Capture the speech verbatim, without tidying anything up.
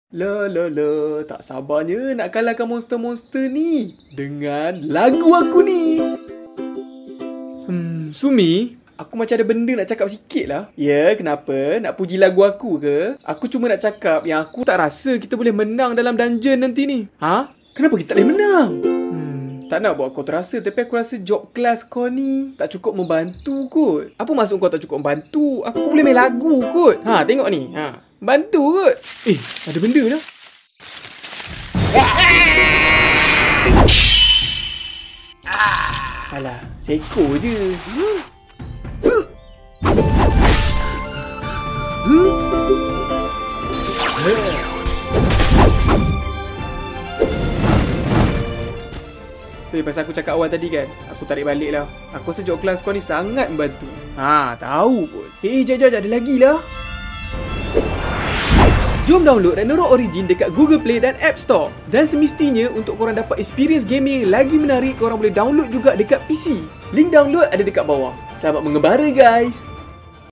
La la la, tak sabarnya nak kalahkan monster-monster ni dengan lagu aku ni. Hmm, Sumi, aku macam ada benda nak cakap sikit lah. Ya, kenapa? Nak puji lagu aku ke? Aku cuma nak cakap yang aku tak rasa kita boleh menang dalam dungeon nanti ni. Ha? Kenapa kita tak boleh menang? Hmm, tak nak buat kau terasa, tapi aku rasa job kelas kau ni tak cukup membantu kot. Apa maksud kau tak cukup membantu? Aku boleh main lagu kot. Ha, tengok ni. Ha. Bantu kot. Eh, ada benda dah. Alah, seekor je. Eh, pasal aku cakap awal tadi kan, aku tarik balik lah. Aku rasa job kelas kau ni sangat membantu. Ha, tahu pun. Eh, jap, jap, jap, ada lagi lah. Jom download Ragnarok Origin dekat Google Play dan App Store. Dan semestinya untuk korang dapat experience gaming yang lagi menarik, korang boleh download juga dekat P C. Link download ada dekat bawah. Selamat mengembara guys!